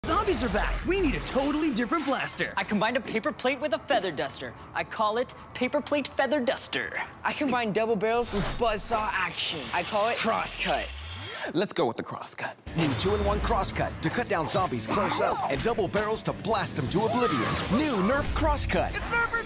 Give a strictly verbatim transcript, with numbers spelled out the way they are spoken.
Zombies are back. We need a totally different blaster. I combined a paper plate with a feather duster. I call it Paper Plate Feather Duster. I combined double barrels with buzzsaw action. I call it Crosscut. Let's go with the Crosscut. New two in one Crosscut to cut down zombies close up and double barrels to blast them to oblivion. New Nerf Crosscut. It's Nerf